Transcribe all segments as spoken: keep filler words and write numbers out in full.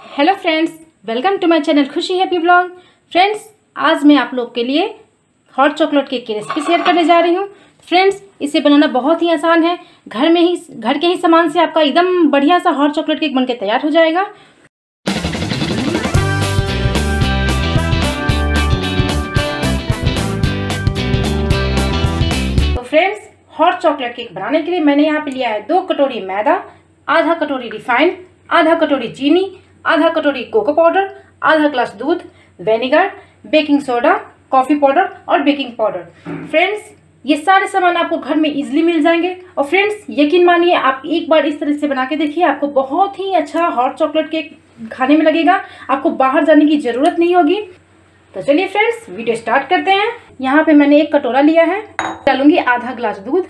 Hello friends, welcome to my channel Khushi happy blog. Friends, आज मैं आप लोग के लिए हॉट चॉकलेट केक की रेसिपी शेयर करने जा रही हूँ। फ्रेंड्स, इसे बनाना बहुत ही आसान है। घर में ही घर के ही सामान से आपका एकदम बढ़िया सा हॉट चॉकलेट केक बनके तैयार हो जाएगा। तो फ्रेंड्स, हॉट चॉकलेट केक बनाने के लिए मैंने यहाँ पे लिया है दो कटोरी मैदा, आधा कटोरी रिफाइंड, आधा कटोरी चीनी, आधा कटोरी कोको पाउडर, आधा ग्लास दूध, vinegar, baking soda, coffee powder और बेकिंग पाउडर। फ्रेंड्स, ये सारे सामान आपको घर में इजीली मिल जाएंगे। और फ्रेंड्स, यकीन मानिए, आप एक बार इस तरह से बना के देखिए, आपको बहुत ही अच्छा हॉट चॉकलेट केक खाने में लगेगा। आपको बाहर जाने की ज़रूरत नहीं होगी। तो चलिए फ्रेंड्स, वीडियो स्टार्ट करते हैं। यहाँ पे मैंने एक कटोरा लिया है, डालूंगी आधा ग्लास दूध,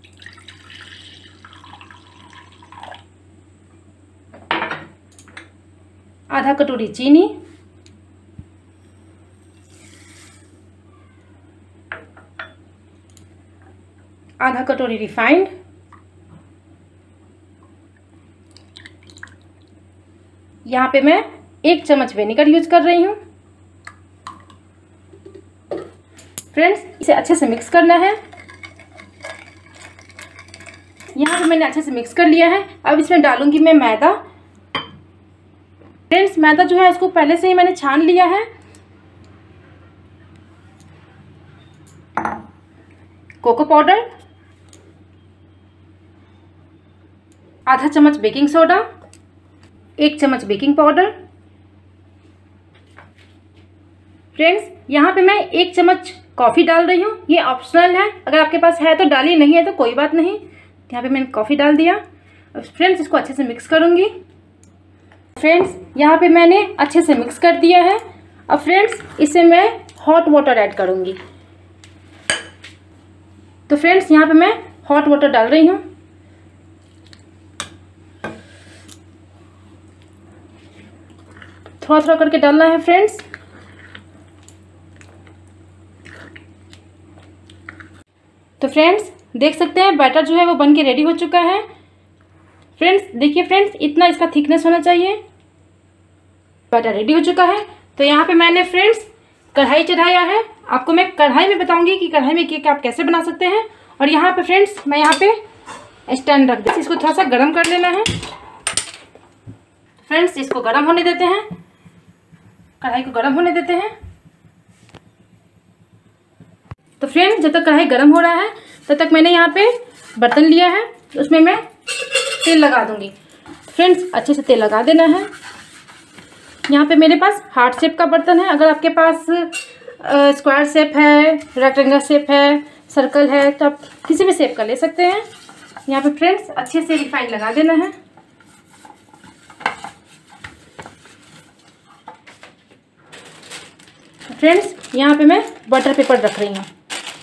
आधा कटोरी चीनी, आधा कटोरी रिफाइंड, यहाँ पे मैं एक चम्मच विनेगर यूज कर रही हूँ। फ्रेंड्स, इसे अच्छे से मिक्स करना है। यहाँ पे मैंने अच्छे से मिक्स कर लिया है। अब इसमें डालूंगी मैं मैदा। फ्रेंड्स, मैदा जो है इसको पहले से ही मैंने छान लिया है। कोको पाउडर, आधा चम्मच बेकिंग सोडा, एक चम्मच बेकिंग पाउडर। फ्रेंड्स, यहाँ पे मैं एक चम्मच कॉफ़ी डाल रही हूँ। ये ऑप्शनल है, अगर आपके पास है तो डालिए, नहीं है तो कोई बात नहीं। यहाँ पे मैंने कॉफ़ी डाल दिया। फ्रेंड्स, इसको अच्छे से मिक्स करूँगी। फ्रेंड्स, यहाँ पे मैंने अच्छे से मिक्स कर दिया है। अब फ्रेंड्स, इसे मैं हॉट वाटर ऐड करूँगी। तो फ्रेंड्स, यहाँ पे मैं हॉट वाटर डाल रही हूँ। थोड़ा थोड़ा करके डालना है फ्रेंड्स। तो फ्रेंड्स, देख सकते हैं बैटर जो है वो बन के रेडी हो चुका है। फ्रेंड्स, देखिए फ्रेंड्स, इतना इसका थिकनेस होना चाहिए। बैटर रेडी हो चुका है। तो यहाँ पे मैंने फ्रेंड्स कढ़ाई चढ़ाया है। आपको मैं कढ़ाई में बताऊंगी कि कढ़ाई में केक आप कैसे बना सकते हैं। और यहाँ पे फ्रेंड्स, मैं यहाँ पे स्टैंड रख दूँ। इसको थोड़ा सा गर्म कर लेना है। फ्रेंड्स, इसको गर्म होने देते हैं, कढ़ाई को गर्म होने देते हैं। तो फ्रेंड्स, जब तक कढ़ाई गर्म हो रहा है तब तक मैंने यहाँ पे बर्तन लिया है, उसमें मैं तेल लगा दूंगी। फ्रेंड्स, अच्छे से तेल लगा देना है। यहाँ पे मेरे पास हार्ट शेप का बर्तन है। अगर आपके पास स्क्वायर शेप है, रेक्टेंगल शेप है, सर्कल है, तो आप किसी भी शेप का ले सकते हैं। यहाँ पे फ्रेंड्स, अच्छे से रिफाइंड लगा देना है। फ्रेंड्स, यहाँ पे मैं बटर पेपर रख रही हूँ।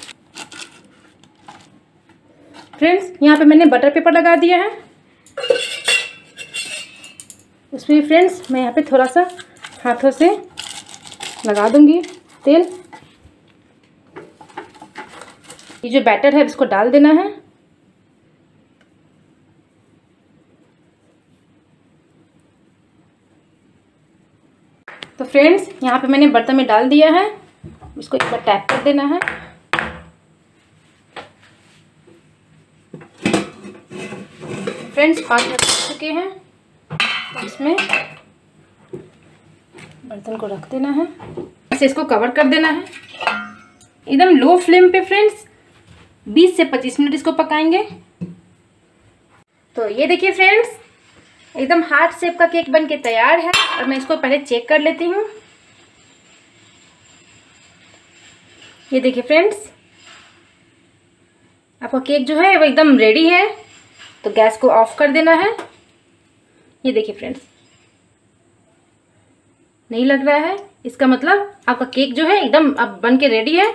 फ्रेंड्स, यहाँ पे मैंने बटर पेपर लगा दिया है। उसमें फ्रेंड्स, मैं यहाँ पे थोड़ा सा हाथों से लगा दूंगी तेल। ये जो बैटर है इसको डाल देना है। तो फ्रेंड्स, यहाँ पे मैंने बर्तन में डाल दिया है। इसको एक बार टैप कर देना है। फ्रेंड्स, पाँच मिनट हो चुके हैं। तो इसमें बर्तन को रख देना है, ऐसे इसको कवर कर देना है। एकदम लो फ्लेम पे फ्रेंड्स बीस से पच्चीस मिनट इसको पकाएंगे। तो ये देखिए फ्रेंड्स, एकदम हार्ट शेप का केक बन के तैयार है। और मैं इसको पहले चेक कर लेती हूँ। ये देखिए फ्रेंड्स, आपका केक जो है वो एकदम रेडी है। तो गैस को ऑफ कर देना है। ये देखिए फ्रेंड्स, नहीं लग रहा है, इसका मतलब आपका केक जो है एकदम अब बन के रेडी है।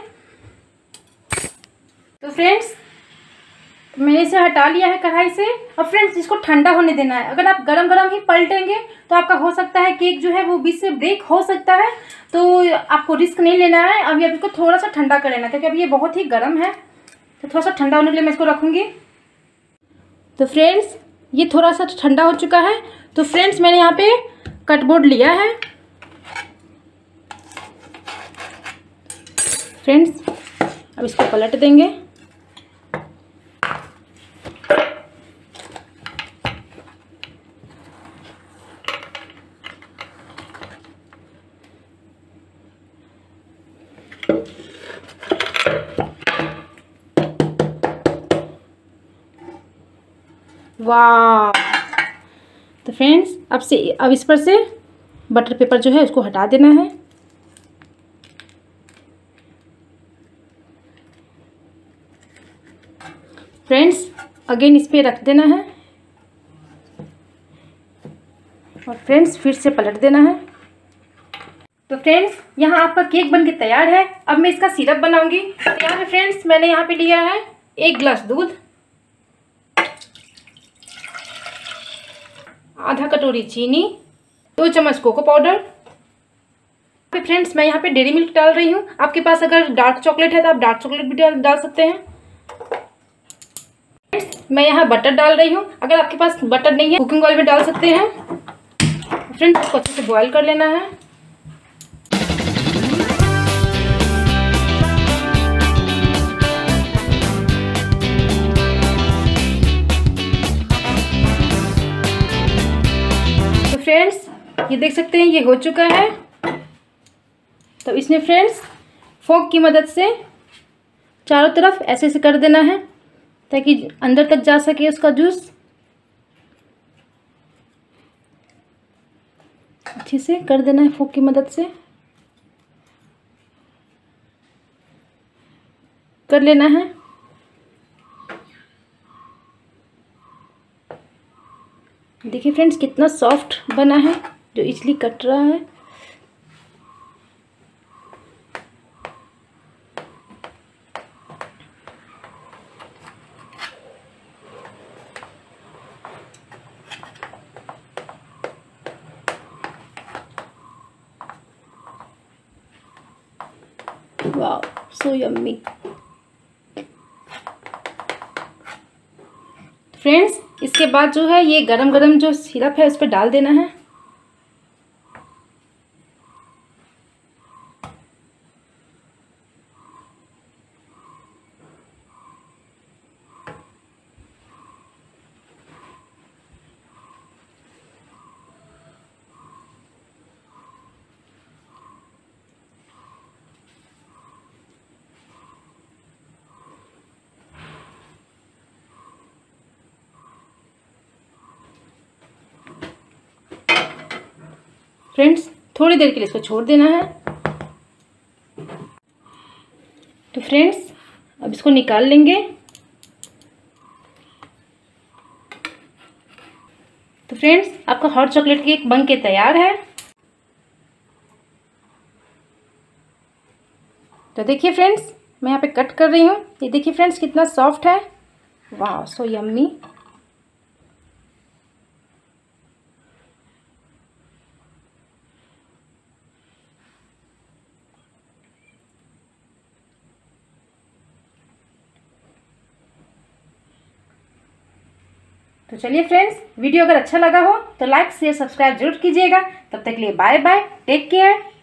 तो फ्रेंड्स, मैंने इसे हटा लिया है कढ़ाई से। और फ्रेंड्स, इसको ठंडा होने देना है। अगर आप गरम गरम ही पलटेंगे तो आपका हो सकता है केक जो है वो बीच से ब्रेक हो सकता है। तो आपको रिस्क नहीं लेना है। अभी आप इसको थोड़ा सा ठंडा कर लेना, क्योंकि अभी ये बहुत ही गर्म है। तो थोड़ा सा ठंडा होने के लिए मैं इसको रखूँगी। तो फ्रेंड्स, ये थोड़ा सा ठंडा हो चुका है। तो फ्रेंड्स, मैंने यहाँ पे कटबोर्ड लिया है। फ्रेंड्स अब इसको पलट देंगे। वाह। तो फ्रेंड्स अब से अब इस पर से बटर पेपर जो है उसको हटा देना है। फ्रेंड्स अगेन इस पे रख देना है और फ्रेंड्स फिर से पलट देना है। तो फ्रेंड्स यहाँ आपका केक बनके तैयार है। अब मैं इसका सिरप बनाऊंगी। तो यहाँ पे फ्रेंड्स मैंने यहाँ पे लिया है एक गिलास दूध, आधा कटोरी चीनी, दो चम्मच कोको पाउडर। फ्रेंड्स मैं यहाँ पे डेयरी मिल्क डाल रही हूँ। आपके पास अगर डार्क चॉकलेट है तो आप डार्क चॉकलेट भी डाल डाल सकते हैं। फ्रेंड्स मैं यहाँ बटर डाल रही हूँ। अगर आपके पास बटर नहीं है कुकिंग ऑयल भी डाल सकते हैं। फ्रेंड्स इसको अच्छे से बॉईल कर लेना है। फ्रेंड्स ये देख सकते हैं ये हो चुका है। तो इसमें फ्रेंड्स फोक की मदद से चारों तरफ ऐसे ऐसे कर देना है ताकि अंदर तक जा सके उसका जूस। अच्छे से कर देना है फोक की मदद से कर लेना है। देखिए फ्रेंड्स कितना सॉफ्ट बना है, जो इजली कट रहा है। Wow so yummy. फ्रेंड्स इसके बाद जो है ये गरम गरम जो सिरप है उस पर डाल देना है। फ्रेंड्स थोड़ी देर के लिए इसको छोड़ देना है। तो फ्रेंड्स अब इसको निकाल लेंगे। तो फ्रेंड्स आपका हॉट चॉकलेट केक बन के तैयार है। तो देखिए फ्रेंड्स मैं यहाँ पे कट कर रही हूँ। ये देखिए फ्रेंड्स कितना सॉफ्ट है। वाह सो यम्मी। तो चलिए फ्रेंड्स वीडियो अगर अच्छा लगा हो तो लाइक शेयर सब्सक्राइब जरूर कीजिएगा। तब तक के लिए बाय बाय, टेक केयर।